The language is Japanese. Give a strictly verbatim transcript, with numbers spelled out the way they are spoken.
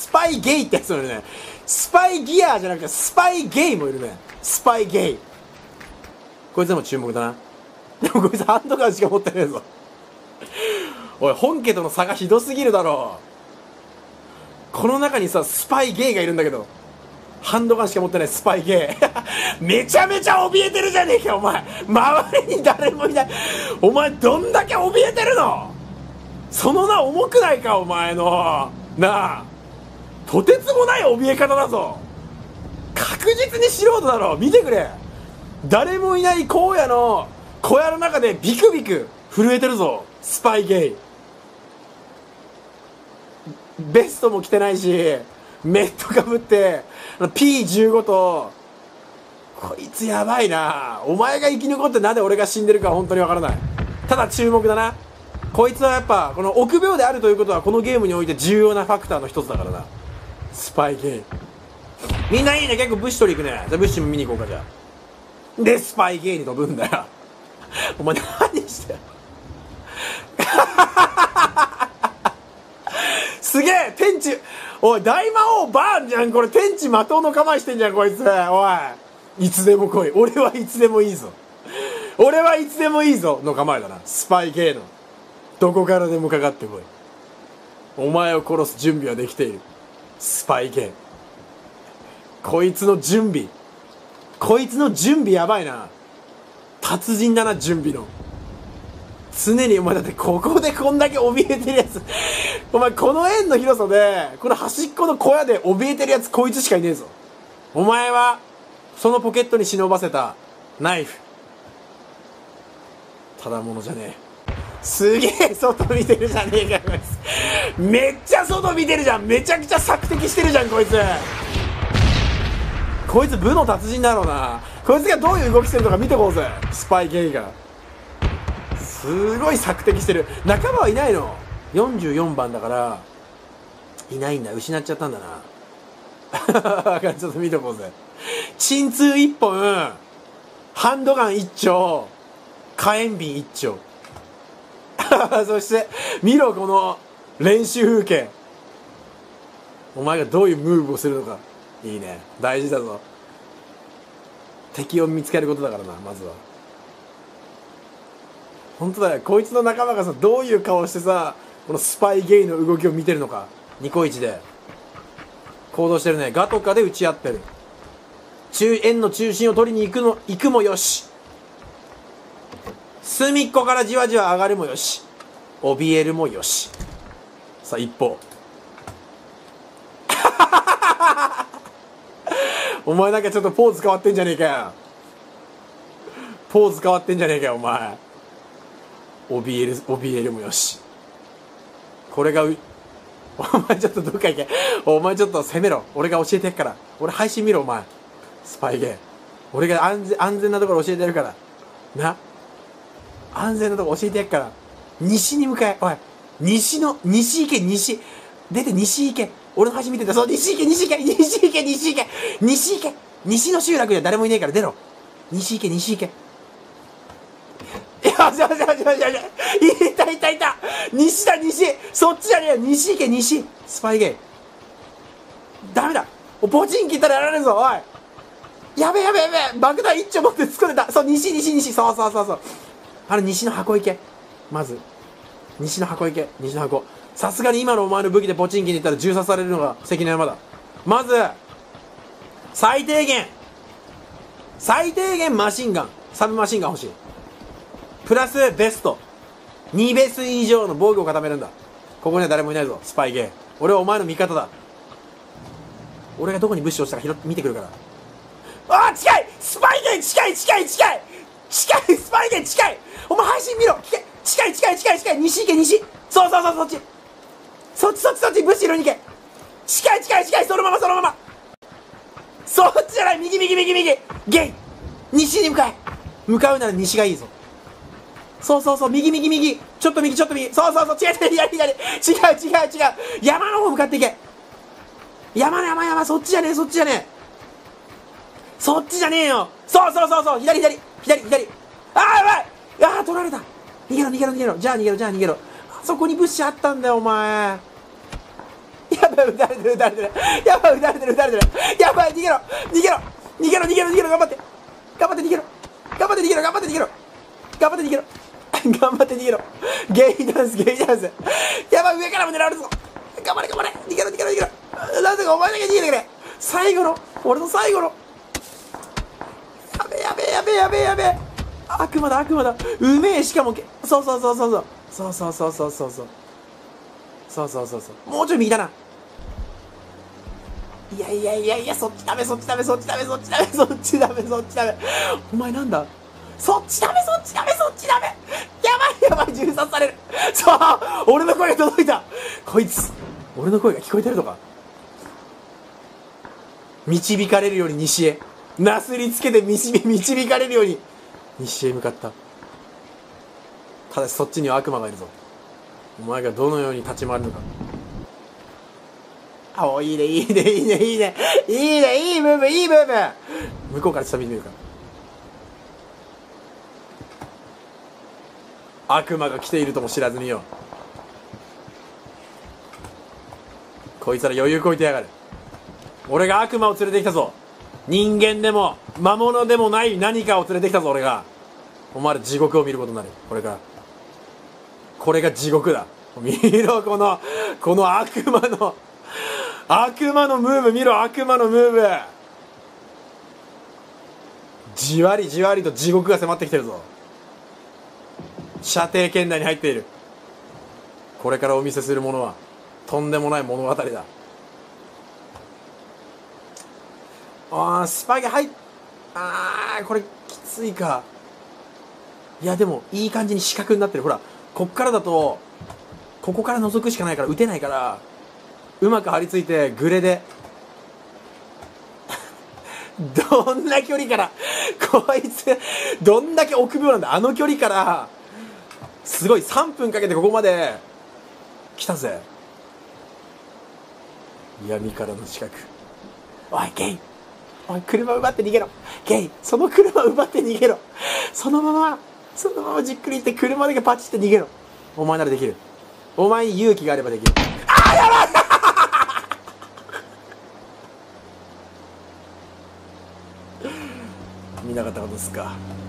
スパイゲイってやつもいるね。スパイギアじゃなくてスパイゲイもいるね。スパイゲイ。こいつでも注目だな。でもこいつハンドガンしか持ってねえぞ。おい、本家との差がひどすぎるだろう。この中にさ、スパイゲイがいるんだけど、ハンドガンしか持ってないスパイゲイ。めちゃめちゃ怯えてるじゃねえか、お前。周りに誰もいない。お前、どんだけ怯えてるの？その名重くないか、お前の。なあ。とてつもない怯え方だぞ。確実に素人だろ。見てくれ。誰もいない荒野の小屋の中でビクビク震えてるぞ。スパイゲイ。ベストも着てないし、メットかぶって ピーじゅうご と、こいつやばいな。お前が生き残ってなんで俺が死んでるか本当にわからない。ただ注目だな。こいつはやっぱこの臆病であるということはこのゲームにおいて重要なファクターの一つだからな。スパイゲイ。みんないいね。結構ブッシュ取り行くね。じゃあブッシュも見に行こうか。じゃあでスパイゲイに飛ぶんだよ。お前何してるすげえ天地、おい大魔王バーンじゃん。これ天地魔党の構えしてんじゃんこいつ。おい、いつでも来い。俺はいつでもいいぞ。俺はいつでもいいぞの構えだな。スパイゲイのどこからでもかかってこい。お前を殺す準備はできている。スパイゲイ。こいつの準備こいつの準備やばいな。達人だな、準備の。常にお前だってここでこんだけ怯えてるやつお前この円の広さでこの端っこの小屋で怯えてるやつこいつしかいねえぞ。お前はそのポケットに忍ばせたナイフただものじゃねえ。すげえ外見てるじゃねえかこいつ。めっちゃ外見てるじゃん。めちゃくちゃ索敵してるじゃんこいつ。こいつ武の達人だろうな。こいつがどういう動きしてるのか見てこうぜ。スパイゲイがすごい索敵してる。仲間はいないの。よんじゅうよんばんだからいないんだ。失っちゃったんだなちょっと見てこうぜ。鎮痛いっぽん、ハンドガンいっ丁、火炎瓶いっ丁そして見ろこの練習風景。お前がどういうムーブをするのか。いいね。大事だぞ。敵を見つけることだからな。まずは本当だよ。こいつの仲間がさどういう顔してさこのスパイゲイの動きを見てるのか。ニコイチで行動してるね。ガとかで打ち合ってる。中円の中心を取りに行くの行くもよし、隅っこからじわじわ上がるもよし、怯えるもよし。さあ一方お前なんかちょっとポーズ変わってんじゃねえかよ。ポーズ変わってんじゃねえかよお前。怯える怯えるもよし。これがうお前ちょっとどっか行け。お前ちょっと攻めろ。俺が教えてやっから。俺配信見ろお前。スパイゲー俺が安全安全なところ教えてやるからな。安全なところ教えてやるから。西に向かえ。おい西の西行け。西出て西行け。俺の配信見てた。そう西行け西行け西行け西行け西行け西の集落には誰もいないから出ろ。西行け西行け。よしよしよしよしよし。いたいたいた。西だ西。そっちじゃねえよ。西行け西。スパイゲーダメだ。ポチン切ったらやられるぞ。おいやべやべやべ。爆弾一丁持って突っ込んでた。そう西西西。そうそうそうそう。あれ西の箱行け。まず西の箱行け。西の箱。さすがに今のお前の武器でポチンキに行ったら銃刺されるのが関の山だ。まず最低限最低限マシンガンサブマシンガン欲しい。プラスベストにベス以上の防御を固めるんだ。ここには誰もいないぞ。スパイゲー俺はお前の味方だ。俺がどこに物資をしたか拾って見てくるから。あー近い。スパイゲー近い近い近い近い。スパイゲー近い。お前配信見ろ。近い近い近い近い近い。西行け西。そうそうそうそっちそっちそっちそっち。物資拾いに行け。近い近い近い。そのままそのまま。そっちじゃない。右右右右ゲイ西に向かえ。向かうなら西がいいぞ。そうそうそう右右右。ちょっと右ちょっと右。そうそうそう違う違う左左。違う違う違う。山の方向かっていけ。山山山。そっちじゃねえそっちじゃねえそっちじゃねえよ。そうそうそうそう左左左左。ああやばい。ああ取られた。逃げろ逃げろ逃げろ。じゃあ逃げろじゃあ逃げろ。あそこに物資あったんだよお前。やべばい、撃たれてる撃たれてる。やばい、撃たれてる撃たれてる。やばい、逃げろ逃げろ逃げろ逃げろ逃げろ、頑張って頑張って逃げろ頑張って逃げろ頑張って逃げろ頑張って逃げろ頑張って逃げろ。ゲイダンスゲイダンス。やばい、上からも狙われるぞ。頑張れ頑張れ、逃げろ逃げろ逃げろ。なぜかお前だけ逃げてくれ。最後の俺の最後の、やべえやべえやべえやべえやべえ、悪魔だ悪魔だ。うめえ。しかもそうそうそうそうそうそうそうそうそうそうそうそうそうそう、もうちょい右だな。いやいやいやいや、そっちダメそっちダメそっちダメそっちダメそっちダメそっちダメ。お前なんだ、そっちダメそっちダメそっちダメ。やばいやばい、銃殺される。そう、俺の声が届いた。こいつ俺の声が聞こえてるのか。導かれるように西へ、なすりつけて導導かれるように西へ向かった。ただしそっちには悪魔がいるぞ。お前がどのように立ち回るのか。あ、お、いいねいいねいいねいいねいいね、いいムーブいいムーブ。向こうから下見てみるか。悪魔が来ているとも知らずによ。こいつら余裕こいてやがる。俺が悪魔を連れてきたぞ。人間でも魔物でもない何かを連れてきたぞ俺が。お前ら地獄を見ることになる。これからこれが地獄だ。見ろこのこの悪魔の悪魔のムーブ見ろ。悪魔のムーブ、じわりじわりと地獄が迫ってきてるぞ。射程圏内に入っている。これからお見せするものはとんでもない物語だ。あー、スパゲ入っあー、これきついか。いやでもいい感じに四角になってる。ほらこっからだとここから覗くしかないから撃てないから、うまく張り付いてグレでどんな距離からこいつどんだけ臆病なんだ。あの距離からすごいさんぷんかけてここまで来たぜ。闇からの近く。おいゲイ、おい車奪って逃げろ。ゲイ、その車奪って逃げろ。そのままそのままじっくり行って車だけパチって逃げろ。お前ならできる。お前に勇気があればできる。あー、やばい見なかったことですか。